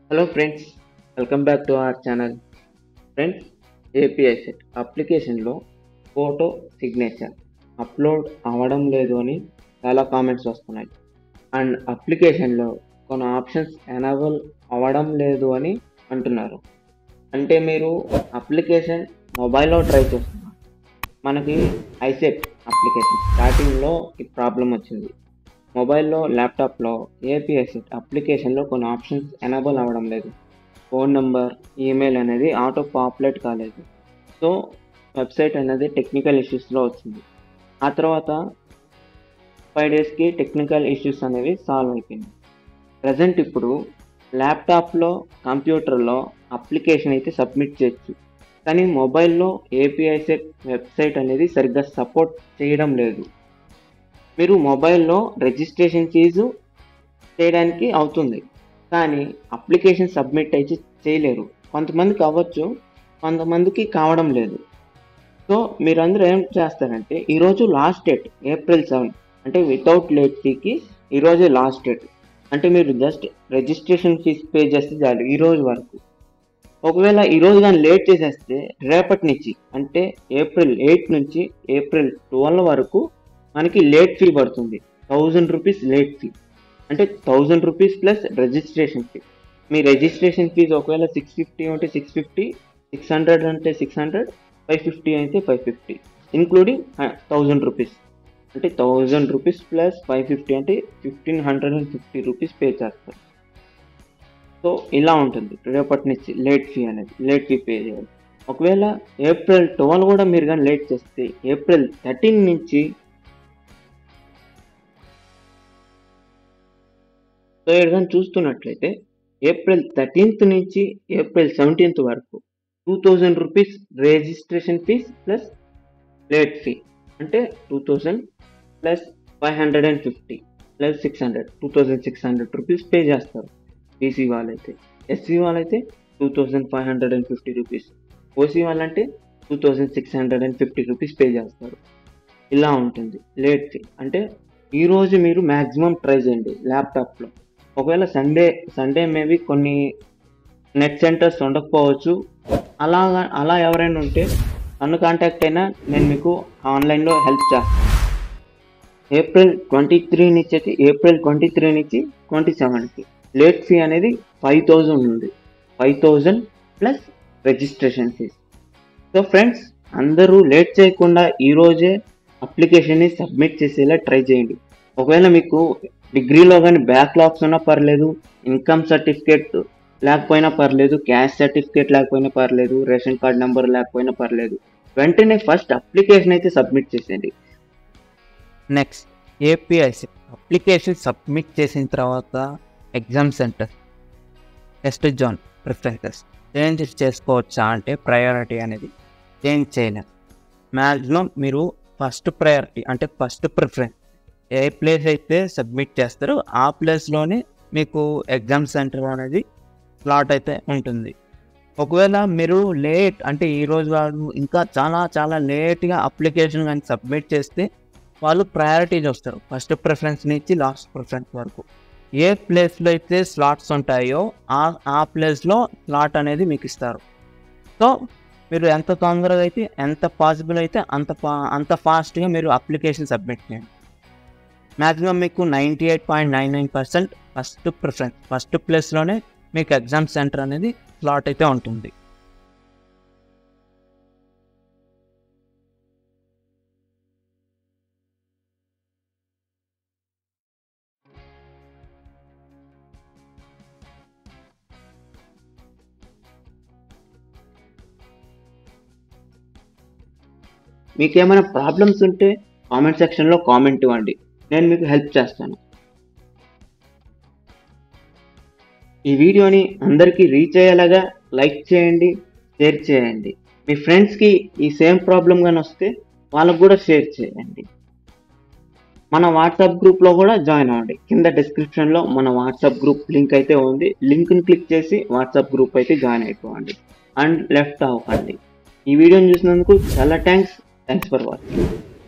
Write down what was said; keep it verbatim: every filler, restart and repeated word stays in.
Hello friends, welcome back to our channel. Friends, AP ICET అప్లికేషన్లో photo signature upload అవ్వడం లేదు అని చాలా కామెంట్స్ వస్తున్నాయి. అండ్ అప్లికేషన్లో కొన్ని ఆప్షన్స్ ఎనేబుల్ అవ్వడం లేదు అని అంటున్నారు. అంటే మీరు అప్లికేషన్ మొబైల్లో ట్రై చేస్తున్నారు. మనకి ఐసెట్ అప్లికేషన్ స్టార్టింగ్లో ఈ ప్రాబ్లం వచ్చింది. మొబైల్లో ల్యాప్టాప్లో ఏపీఐ సెట్ అప్లికేషన్లో కొన్ని ఆప్షన్స్ ఎనేబుల్ అవ్వడం లేదు. ఫోన్ నెంబర్, ఈమెయిల్ అనేది ఆటో పాపులేట్ కాలేదు. సో వెబ్సైట్ అనేది టెక్నికల్ ఇష్యూస్లో వచ్చింది. ఆ తర్వాత ఫైవ్ డేస్కి టెక్నికల్ ఇష్యూస్ అనేవి సాల్వ్ అయిపోయింది. ప్రజెంట్ ఇప్పుడు ల్యాప్టాప్లో, కంప్యూటర్లో అప్లికేషన్ అయితే సబ్మిట్ చేయొచ్చు. కానీ మొబైల్లో ఏపీఐ సెట్ వెబ్సైట్ అనేది సరిగ్గా సపోర్ట్ చేయడం లేదు. మీరు మొబైల్లో రిజిస్ట్రేషన్ ఫీజు చేయడానికి అవుతుంది, కానీ అప్లికేషన్ సబ్మిట్ అయితే చేయలేరు. కొంతమందికి అవ్వచ్చు, కొంతమందికి కావడం లేదు. సో మీరందరూ ఏం చేస్తారంటే, ఈరోజు లాస్ట్ డేట్ ఏప్రిల్ సెవెన్, అంటే వితౌట్ లేట్ ఫీకి ఈరోజే లాస్ట్ డేట్. అంటే మీరు జస్ట్ రిజిస్ట్రేషన్ ఫీజు పే చేస్తే చాలు ఈరోజు వరకు. ఒకవేళ ఈరోజు కానీ లేట్ చేసేస్తే రేపటి నుంచి, అంటే ఏప్రిల్ ఎయిట్ నుంచి ఏప్రిల్ ట్వెల్వ్ వరకు మనకి లేట్ ఫీ పడుతుంది. థౌజండ్ రూపీస్ లేట్ ఫీ, అంటే thousand rupees plus registration fee. మీ రిజిస్ట్రేషన్ ఫీజు ఒకవేళ సిక్స్ ఫిఫ్టీ అంటే సిక్స్ ఫిఫ్టీ, సిక్స్ హండ్రెడ్ అంటే సిక్స్ హండ్రెడ్, ఫైవ్ ఫిఫ్టీ అయితే five fifty, including thousand rupees. అంటే thousand rupees plus five fifty అంటే fifteen hundred and fifty rupees pay చేస్తారు. So ఇలా ఉంటుంది రేపటి నుంచి లేట్ ఫీ అనేది, లేట్ ఫీ పే చేయాలి. ఒకవేళ ఏప్రిల్ ట్వెల్వ్ కూడా మీరు కానీ లేట్ చేస్తే ఏప్రిల్ థర్టీన్ నుంచి, సో ఇక్కడ కానీ చూస్తున్నట్లయితే ఏప్రిల్ థర్టీన్త్ నుంచి ఏప్రిల్ సెవెంటీన్త్ వరకు two thousand rupees registration fees plus late fee, అంటే two thousand plus five hundred and fifty plus six hundred two thousand six hundred rupees pay చేస్తారు. BC వాళ్ళైతే, SC వాళ్ళైతే two thousand five hundred and fifty rupees, OC వాళ్ళంటే two thousand six hundred and fifty rupees pay చేస్తారు. ఇలా ఉంటుంది late fee. అంటే ఈరోజు మీరు మ్యాక్సిమం ట్రై చేయండి ల్యాప్టాప్లో. ఒకవేళ సండే సండే మేబీ కొన్ని నెట్ సెంటర్స్ ఉండకపోవచ్చు. అలాగా అలా ఎవరైనా ఉంటే నన్ను కాంటాక్ట్ అయినా నేను మీకు ఆన్లైన్లో హెల్ప్ చేస్తాను. ఏప్రిల్ ట్వంటీ త్రీ నుంచి అయితే ఏప్రిల్ ట్వంటీ త్రీ నుంచి ట్వంటీ సెవెన్కి లేట్ ఫీ అనేది ఫైవ్ థౌజండ్ ఉంది. Five thousand plus registration fees. So friends, అందరూ లేట్ చేయకుండా ఈరోజే అప్లికేషన్ని సబ్మిట్ చేసేలా ట్రై చేయండి. ఒకవేళ మీకు డిగ్రీలో కానీ బ్యాక్లాగ్స్ ఉన్నా పర్లేదు, ఇన్కమ్ సర్టిఫికేట్ లేకపోయినా పర్లేదు, క్యాస్ట్ సర్టిఫికేట్ లేకపోయినా పర్లేదు, రేషన్ కార్డ్ నెంబర్ లేకపోయినా పర్లేదు, వెంటనే ఫస్ట్ అప్లికేషన్ అయితే సబ్మిట్ చేసేయండి. నెక్స్ట్, ఏపీఐ అప్లికేషన్ సబ్మిట్ చేసిన తర్వాత exam centre test zone preferences change చేసుకోవచ్చా అంటే ప్రయారిటీ అనేది చేంజ్ చేయలేము. మ్యాక్సిమం మీరు ఫస్ట్ ప్రయారిటీ అంటే ఫస్ట్ ప్రిఫరెన్స్ ఏ ప్లేస్ అయితే సబ్మిట్ చేస్తారో ఆ ప్లేస్లోనే మీకు ఎగ్జామ్ సెంటర్ అనేది స్లాట్ అయితే ఉంటుంది. ఒకవేళ మీరు లేట్ అంటే ఈరోజు వాళ్ళు ఇంకా చాలా చాలా లేట్గా అప్లికేషన్ కానీ సబ్మిట్ చేస్తే వాళ్ళు ప్రయారిటీ చూస్తారు, ఫస్ట్ ప్రిఫరెన్స్ నుంచి లాస్ట్ ప్రిఫరెన్స్ వరకు. ఏ ప్లేస్లో అయితే స్లాట్స్ ఉంటాయో ఆ ఆ ప్లేస్లో స్లాట్ అనేది మీకు ఇస్తారు. సో మీరు ఎంత తొందరగా అయితే ఎంత పాసిబుల్ అయితే అంత ఫా అంత ఫాస్ట్గా మీరు అప్లికేషన్ సబ్మిట్ చేయండి. మ్యాక్సిమం మీకు ninety eight point nine nine percent first preference first ప్లేస్లోనే మీకు ఎగ్జామ్ సెంటర్ అనేది స్లాట్ అయితే ఉంటుంది. మీకు ఏమైనా ప్రాబ్లమ్స్ ఉంటే కామెంట్ సెక్షన్లో కామెంట్ ఇవ్వండి, నేను మీకు హెల్ప్ చేస్తాను. ఈ వీడియోని అందరికీ రీచ్ అయ్యేలాగా లైక్ చేయండి, షేర్ చేయండి. మీ ఫ్రెండ్స్కి ఈ సేమ్ ప్రాబ్లం కానీ వస్తే వాళ్ళకు కూడా షేర్ చేయండి. మన వాట్సాప్ గ్రూప్లో కూడా జాయిన్ అవ్వండి. కింద డిస్క్రిప్షన్లో మన వాట్సాప్ గ్రూప్ లింక్ అయితే ఉంది. లింక్ని క్లిక్ చేసి వాట్సాప్ గ్రూప్ అయితే జాయిన్ అయిపోండి అండ్ లెఫ్ట్ అవ్వకండి. ఈ వీడియోని చూసినందుకు చాలా థ్యాంక్స్ థ్యాంక్స్ ఫర్ వాచింగ్.